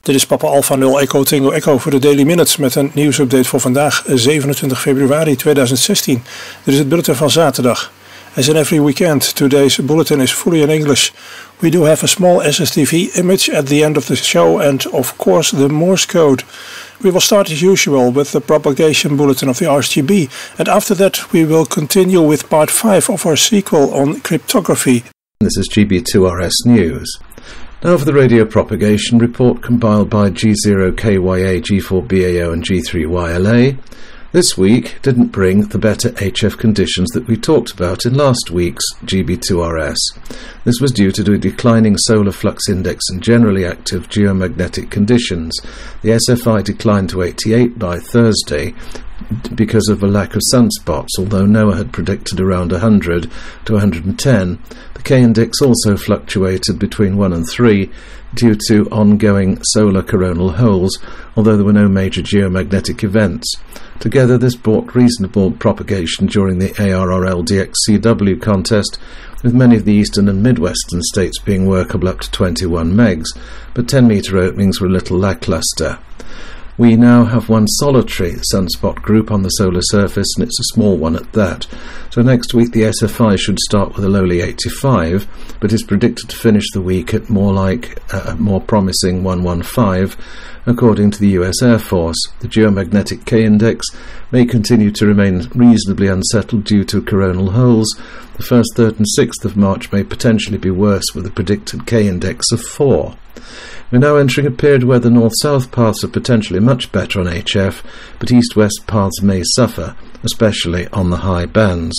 Dit is Papa Alpha 0 Echo Tango Echo voor de Daily Minute met een nieuwsupdate voor vandaag 27 februari 2016. Dit is het bulletin van zaterdag. As in every weekend, today's bulletin is fully in English. We do have a small SSTV image at the end of the show and of course the Morse code. We will start as usual with the propagation bulletin of the RSGB, and after that we will continue with part 5 of our sequel on cryptography. This is GB2RS News. Now for the radio propagation report compiled by G0KYA, G4BAO and G3YLA. This week didn't bring the better HF conditions that we talked about in last week's GB2RS. This was due to the declining solar flux index and generally active geomagnetic conditions. The SFI declined to 88 by Thursday because of a lack of sunspots, although NOAA had predicted around 100 to 110. The K-index also fluctuated between 1 and 3 due to ongoing solar coronal holes, although there were no major geomagnetic events. Together this brought reasonable propagation during the ARRL DXCW contest, with many of the eastern and midwestern states being workable up to 21 megs, but 10-metre openings were a little lacklustre. We now have one solitary sunspot group on the solar surface, and it's a small one at that. So next week the SFI should start with a lowly 85, but is predicted to finish the week at more promising 115, according to the US Air Force. The geomagnetic K-index may continue to remain reasonably unsettled due to coronal holes. The 1st, 3rd and 6th of March may potentially be worse, with a predicted K-index of 4. We're now entering a period where the north-south paths are potentially much better on HF, but east-west paths may suffer, especially on the high bands.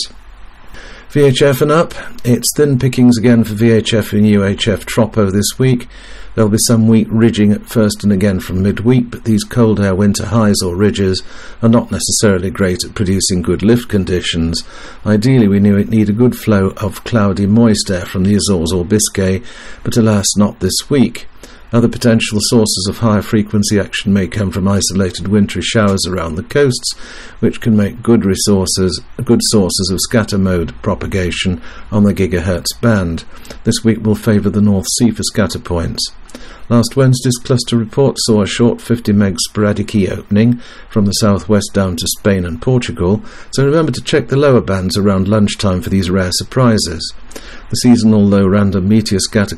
VHF and up, it's thin pickings again for VHF and UHF Tropo this week. There'll be some weak ridging at first and again from midweek, but these cold air winter highs or ridges are not necessarily great at producing good lift conditions. Ideally we need a good flow of cloudy moist air from the Azores or Biscay, but alas not this week. Other potential sources of higher frequency action may come from isolated wintry showers around the coasts, which can make good sources of scatter mode propagation on the gigahertz band. This week will favour the North Sea for scatter points. Last Wednesday's cluster report saw a short 50 meg sporadic E opening from the southwest down to Spain and Portugal, so remember to check the lower bands around lunchtime for these rare surprises. The seasonal low random meteor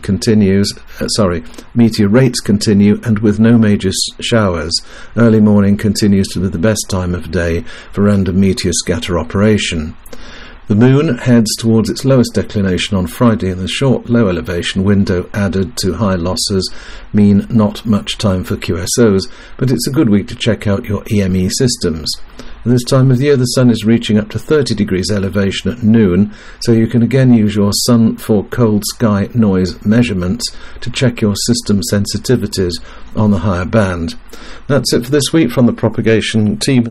rates continue, and with no major showers, early morning continues to be the best time of day for random meteor scatter operation. The moon heads towards its lowest declination on Friday, and the short low elevation window added to high losses mean not much time for QSOs, but it's a good week to check out your EME systems. At this time of year the sun is reaching up to 30 degrees elevation at noon, so you can again use your sun for cold sky noise measurements to check your system sensitivities on the higher band. That's it for this week from the propagation team.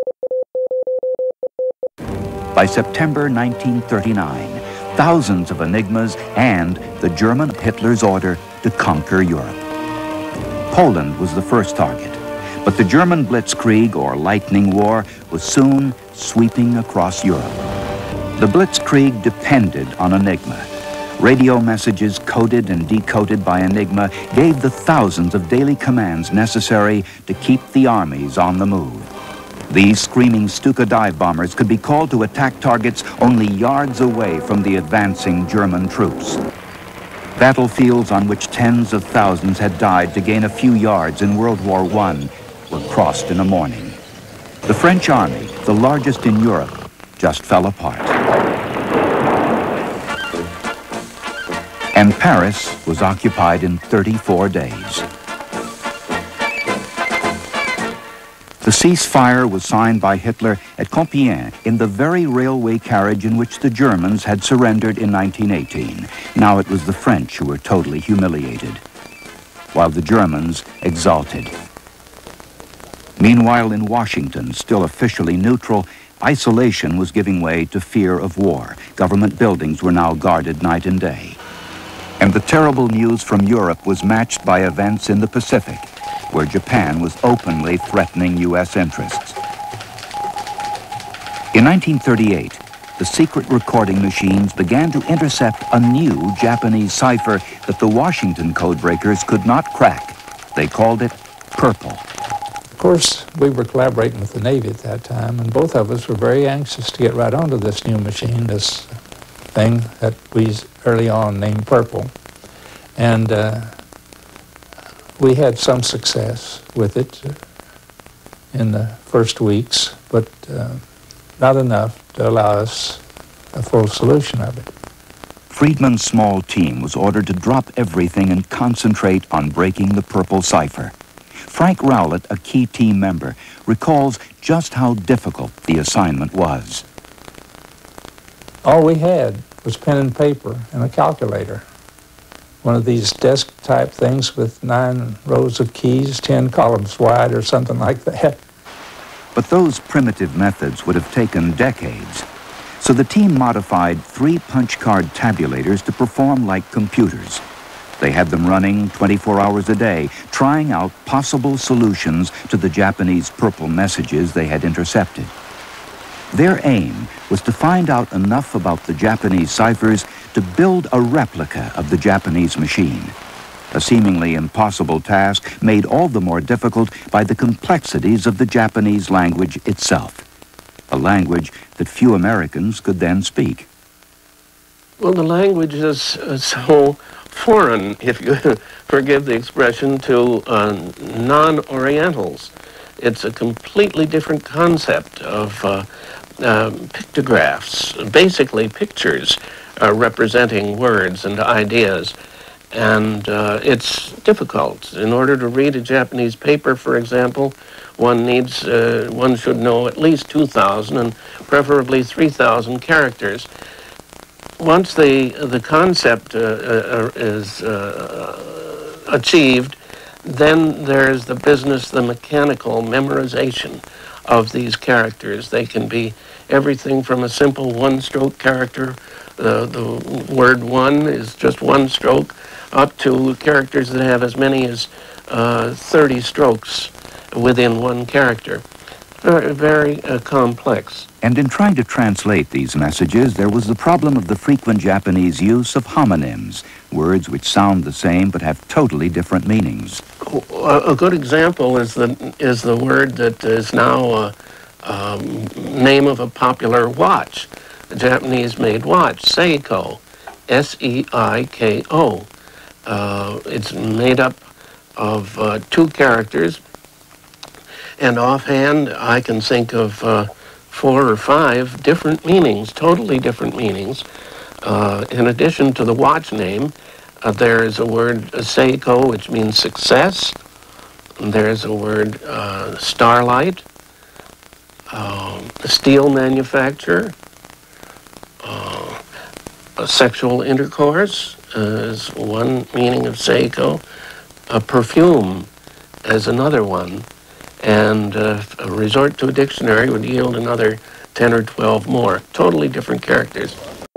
By September 1939, thousands of enigmas and the German Hitler's order to conquer Europe. Poland was the first target, but the German Blitzkrieg, or Lightning War, was soon sweeping across Europe. The Blitzkrieg depended on Enigma. Radio messages coded and decoded by Enigma gave the thousands of daily commands necessary to keep the armies on the move. These screaming Stuka dive bombers could be called to attack targets only yards away from the advancing German troops. Battlefields on which tens of thousands had died to gain a few yards in World War I were crossed in a morning. The French army, the largest in Europe, just fell apart. And Paris was occupied in 34 days. The ceasefire was signed by Hitler at Compiègne in the very railway carriage in which the Germans had surrendered in 1918. Now it was the French who were totally humiliated, while the Germans exulted. Meanwhile, in Washington, still officially neutral, isolation was giving way to fear of war. Government buildings were now guarded night and day. And the terrible news from Europe was matched by events in the Pacific, where Japan was openly threatening U.S. interests. In 1938, the secret recording machines began to intercept a new Japanese cipher that the Washington codebreakers could not crack. They called it purple. Of course, we were collaborating with the Navy at that time, and both of us were very anxious to get right onto this new machine, this thing that we early on named Purple. And we had some success with it in the first weeks, but not enough to allow us a full solution of it. Friedman's small team was ordered to drop everything and concentrate on breaking the purple cipher. Frank Rowlett, a key team member, recalls just how difficult the assignment was. All we had was pen and paper and a calculator. One of these desk-type things with 9 rows of keys, 10 columns wide or something like that. But those primitive methods would have taken decades. So the team modified 3 punch card tabulators to perform like computers. They had them running 24 hours a day, trying out possible solutions to the Japanese purple messages they had intercepted. Their aim was to find out enough about the Japanese ciphers to build a replica of the Japanese machine. A seemingly impossible task made all the more difficult by the complexities of the Japanese language itself, a language that few Americans could then speak. Well, the language is so foreign, if you forgive the expression, to non-Orientals. It's a completely different concept of pictographs, basically pictures representing words and ideas. And it's difficult. In order to read a Japanese paper, for example, one should know at least 2,000 and preferably 3,000 characters. Once the concept is achieved, then there's the business, the mechanical memorization of these characters. They can be everything from a simple one-stroke character, the word one is just one stroke, up to characters that have as many as 30 strokes within one character. Very, very complex. And in trying to translate these messages, there was the problem of the frequent Japanese use of homonyms, words which sound the same but have totally different meanings. A good example is the word that is now a name of a popular watch, a Japanese-made watch, Seiko, S-E-I-K-O. It's made up of 2 characters, and offhand I can think of 4 or 5 different meanings, totally different meanings. In addition to the watch name, there is a word Seiko, which means success. There's a word starlight, steel manufacturer, sexual intercourse is one meaning of Seiko, a perfume as another one, and a resort to a dictionary would yield another 10 or 12 more, totally different characters.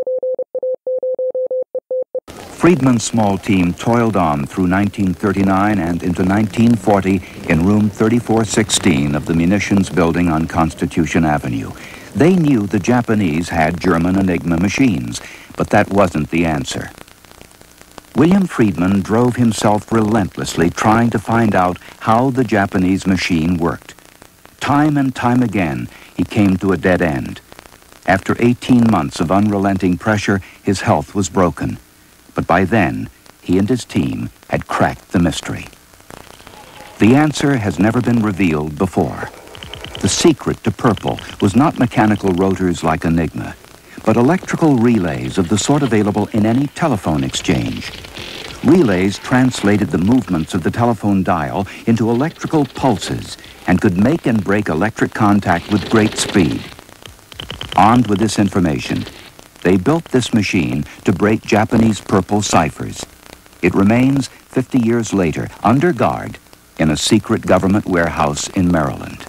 Friedman's small team toiled on through 1939 and into 1940 in room 3416 of the munitions building on Constitution Avenue. They knew the Japanese had German Enigma machines, but that wasn't the answer. William Friedman drove himself relentlessly trying to find out how the Japanese machine worked. Time and time again, he came to a dead end. After 18 months of unrelenting pressure, his health was broken. But by then, he and his team had cracked the mystery. The answer has never been revealed before. The secret to purple was not mechanical rotors like Enigma, but electrical relays of the sort available in any telephone exchange. Relays translated the movements of the telephone dial into electrical pulses and could make and break electric contact with great speed. Armed with this information, they built this machine to break Japanese purple ciphers. It remains 50 years later, under guard, in a secret government warehouse in Maryland.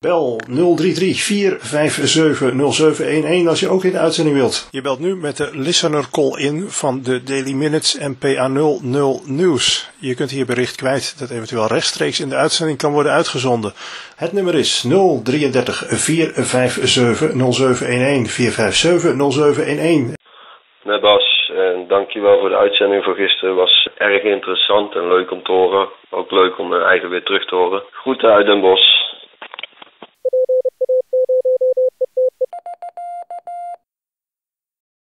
Bel 033-457-0711 als je ook in de uitzending wilt. Je belt nu met de listener call-in van de Daily Minutes MPA 00 Nieuws. Je kunt hier bericht kwijt dat eventueel rechtstreeks in de uitzending kan worden uitgezonden. Het nummer is 033-457-0711, 457-0711. Nee Bas, en dankjewel voor de uitzending van gisteren. Was erg interessant en leuk om te horen. Ook leuk om eigen weer terug te horen. Groeten uit Den Bosch.